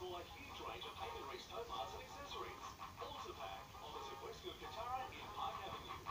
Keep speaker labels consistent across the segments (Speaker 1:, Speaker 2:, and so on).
Speaker 1: Explore a huge range of payment reach tow bars and accessories. Pack offers a Westwood Katara in Park Avenue.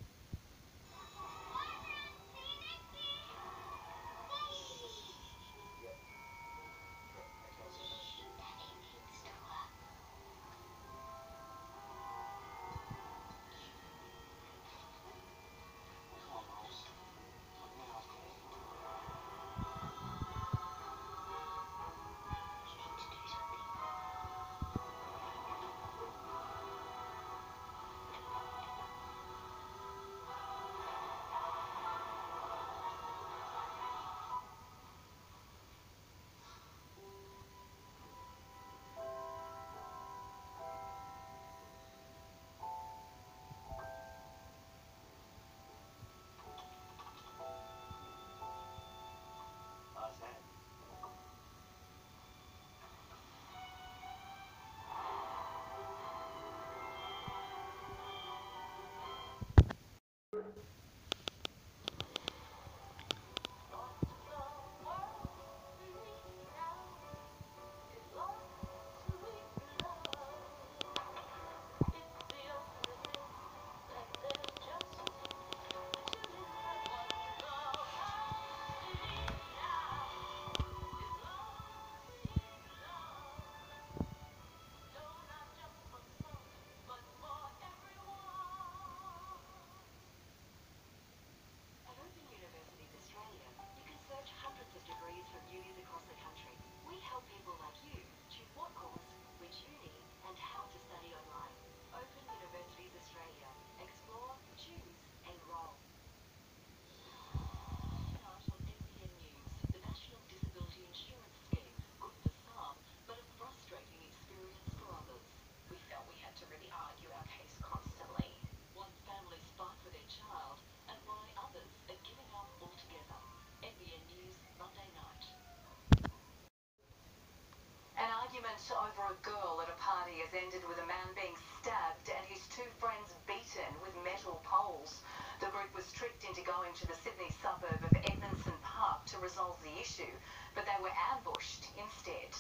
Speaker 2: Over a girl at a party has ended with a man being stabbed and his two friends beaten with metal poles. The group was tricked into going to the Sydney suburb of Edmondson Park to resolve the issue, but they were ambushed instead.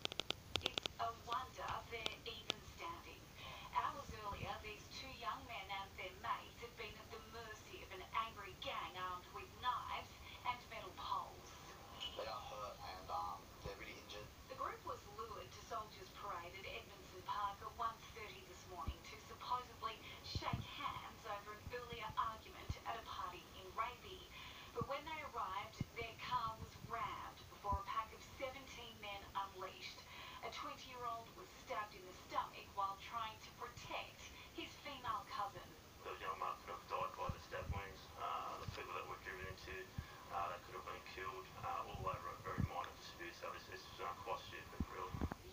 Speaker 2: It's a wonder they're even standing. Hours earlier, these two young men and their mates had been at the mercy of an angry gang armed with knives and metal poles.
Speaker 3: They are hurt and they're really injured.
Speaker 2: The group was lured to Soldiers Parade at Edmondson Park at 1:30 this morning to supposedly shake hands over an earlier argument at a party in Raby. But when they arrived, their car was rammed before a pack of 17 men unleashed. A 20-year-old was stabbed in the stomach while trying to protect his female cousin.
Speaker 4: The young man could have died by the stab wounds. The people that were driven into, they could have been killed all over a very minor dispute. So this was quite stupid, really.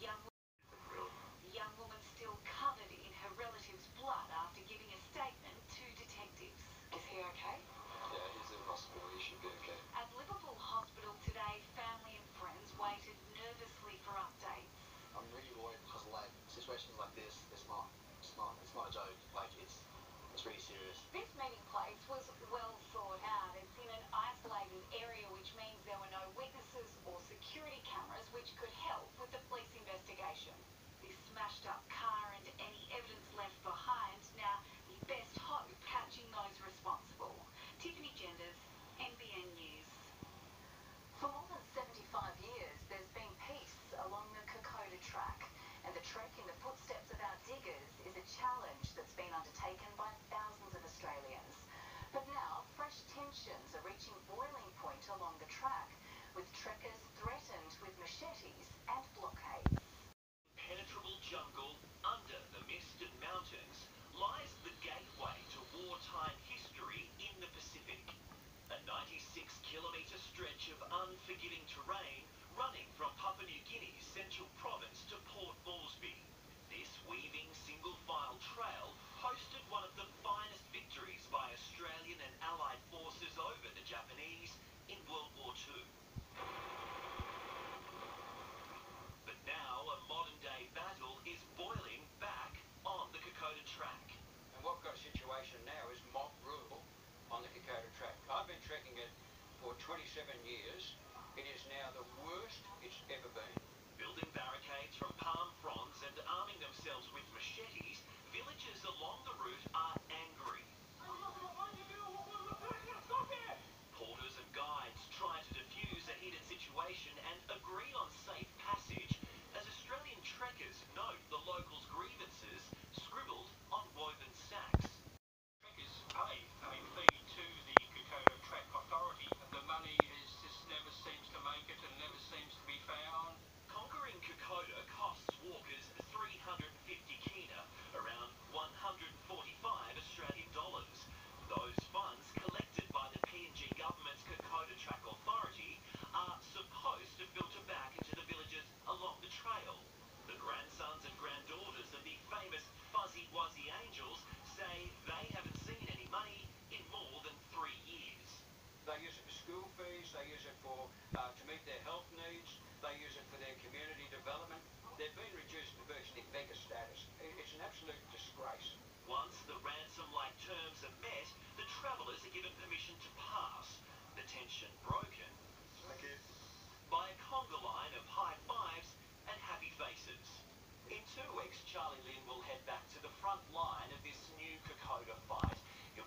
Speaker 2: The young woman still covered in her relative's blood after giving a statement to detectives. Is he okay?
Speaker 3: Yeah, he's in hospital. He should be okay.
Speaker 2: At Liverpool Hospital today, family and friends waited nervously for updates.
Speaker 3: I'm really worried because, like, situations like this, it's not a joke. Like, it's really serious.
Speaker 2: This meeting place was well thought out. It's in an isolated area, which means there were no witnesses or security cameras which could help with the police investigation. This smashed up car and any evidence left behind now the best hope catching those responsible. Tiffany Genders, NBN News. For more than 75 years, there's been peace along the Kokoda track, and the trek in the footsteps of our diggers is a challenge that's been undertaken by thousands of Australians. But now, fresh tensions are reaching boiling point along the track, with trekkers threatened with machetes and blockades.
Speaker 1: Impenetrable jungle under the misted mountains lies the gateway to wartime history in the Pacific. A 96-kilometre stretch of unforgiving terrain running from Papua New Guinea's central province to Port Moresby. This weaving single-file trail hosted one of the finest victories by Australian and Allied forces over the Japanese in World War II. But now a modern-day battle is boiling back on the Kokoda track.
Speaker 5: And what we've got a situation now is mob rule on the Kokoda track. I've been trekking it for 27 years. It is now the worst it's ever been.
Speaker 1: Building barricades from themselves with machetes, villagers along the route are angry. Porters and guides try to defuse a heated situation and agree on safe passage as Australian trekkers note the locals' grievances scribbled on woven sacks.
Speaker 5: Trekkers pay a fee to the Kokoda Track Authority. The money just never seems to make it and never seems to be found.
Speaker 1: Conquering Kokoda costs walkers 350 kina, around 145 Australian dollars. Those funds collected by the PNG government's Kokoda Track Authority are supposed to filter back into the villages along the trail. The grandsons and granddaughters of the famous Fuzzy Wuzzy Angels say they haven't seen any money in more than 3 years.
Speaker 5: They use it for school fees, they use it for to meet their health needs, they use it for their community development. They've been reduced to virtually beggar status. It's an absolute disgrace.
Speaker 1: Once the ransom-like terms are met, the travellers are given permission to pass. The tension broken by a conga line of high fives and happy faces. In 2 weeks, Charlie Lynn will head back to the front line of this new Kokoda fight. He'll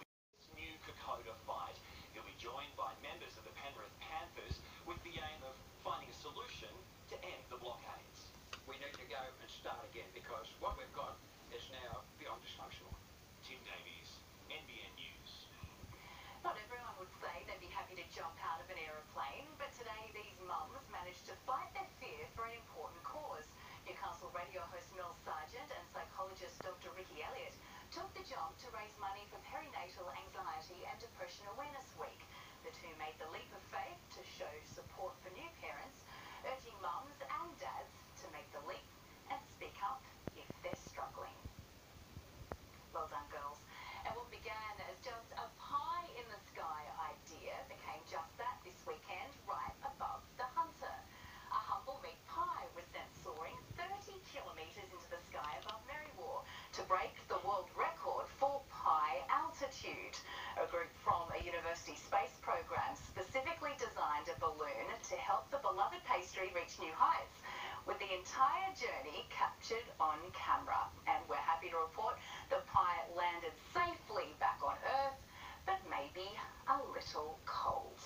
Speaker 1: be joined by members of the Penrith Panthers with the aim of finding a solution to end the blockades.
Speaker 5: We need to go and start again because what we've got is now beyond dysfunctional.
Speaker 1: Tim Davies, NBN News.
Speaker 2: Not everyone would say they'd be happy to jump out of an aeroplane, but today these mums managed to fight their fear for an important cause. Newcastle radio host Mel Sargent and psychologist Dr. Ricky Elliott took the jump to raise money for Perinatal Anxiety and Depression Awareness Week. The two made the leap of faith to show support for new parents, urging mums and dads to make the leap and speak up if they're struggling. Well done, girls. And what began as just a pie in the sky idea became just that this weekend, right above the Hunter. A humble meat pie was sent soaring 30 kilometres into the sky above Merriwar to break the world record for pie altitude. A group from a university space program specifically designed a balloon to help the beloved pastry reach new heights, with the entire journey captured on camera. And we're happy to report the pie landed safely back on Earth, but maybe a little cold.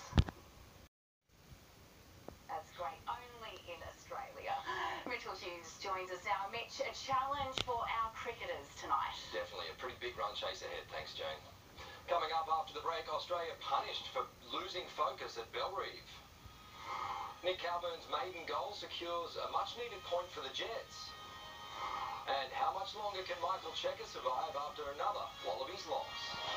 Speaker 2: That's great, only in Australia. Mitchell Hughes joins us now. Mitch, a challenge for our cricketers tonight.
Speaker 6: Definitely a pretty big run chase ahead. Thanks, Jane. Coming up after the break, Australia punished for losing focus at Belrive. Nick Calvern's maiden goal secures a much-needed point for the Jets. And how much longer can Michael Checker survive after another Wallabies loss?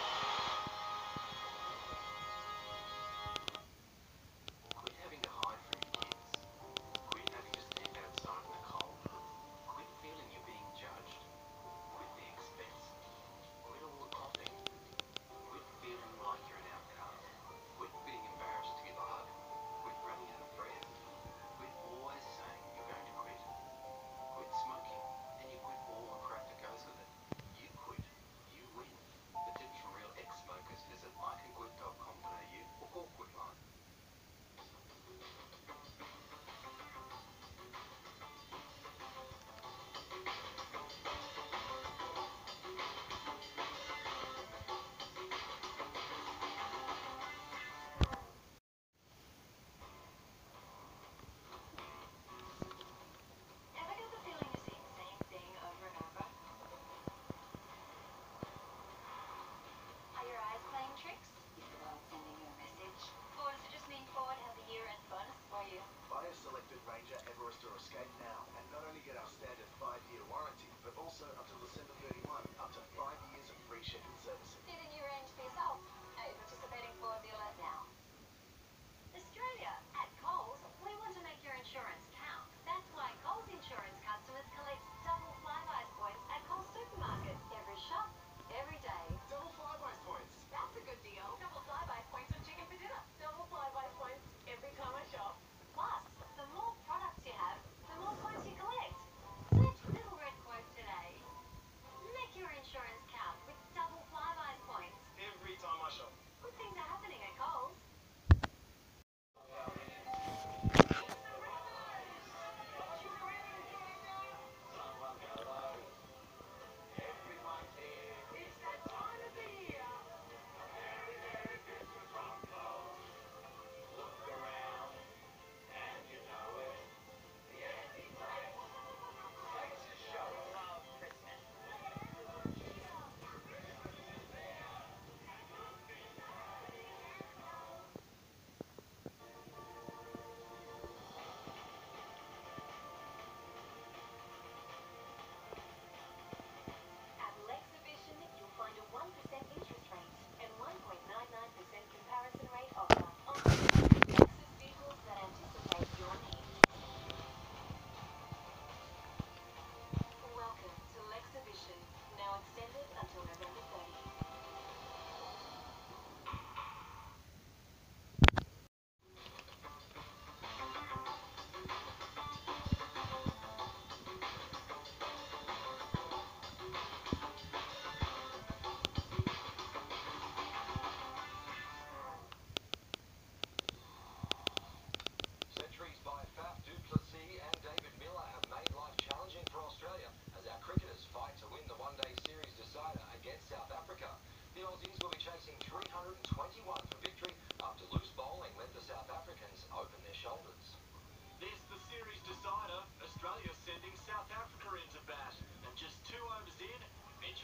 Speaker 7: Quit having to hide from your kids. Quit having to stand outside in the cold. Quit feeling you're being judged. Quit the expense. Quit all the coughing. Quit feeling like you're an outcast. Quit being embarrassed to give a hug. Quit running out of breath. Quit always saying you're going to quit. Quit smoking, and you quit all the crap that goes with it. You quit. You win. The tips from real ex-smokers.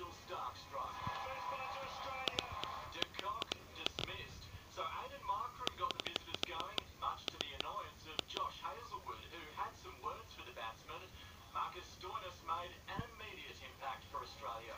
Speaker 1: Mitchell Stark struck. First ball to Australia. De Kock dismissed. So Aidan Markram got the visitors going, much to the annoyance of Josh Hazlewood, who had some words for the batsman. Marcus Stoinis made an immediate impact for Australia.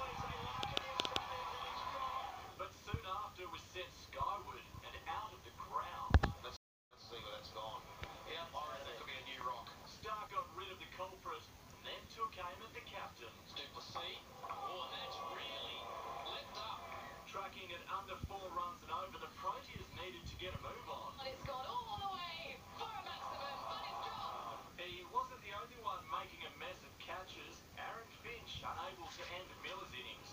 Speaker 1: But soon after was sent skyward and out of the ground.
Speaker 3: Let's see where that's gone. Yeah, I reckon that could be a new rock.
Speaker 1: Stark got rid of the culprit and then took aim at the captain.
Speaker 3: Duplessis. Oh, that's really leapt up.
Speaker 1: Tracking at under 4 runs and over, the Proteas needed to get a move on.
Speaker 2: It's gone all the way for a maximum, but it's dropped.
Speaker 1: He wasn't the only one making a mess of catches. Aaron Finch unable to end Miller's innings.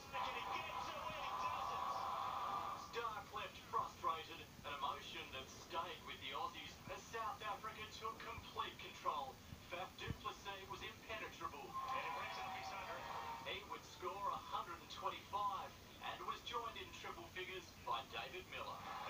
Speaker 1: Stark left frustrated, an emotion that stayed with the Aussies as South Africa took complete control. Faf du Plessis was impenetrable. He would score 125 and was joined in triple figures by David Miller.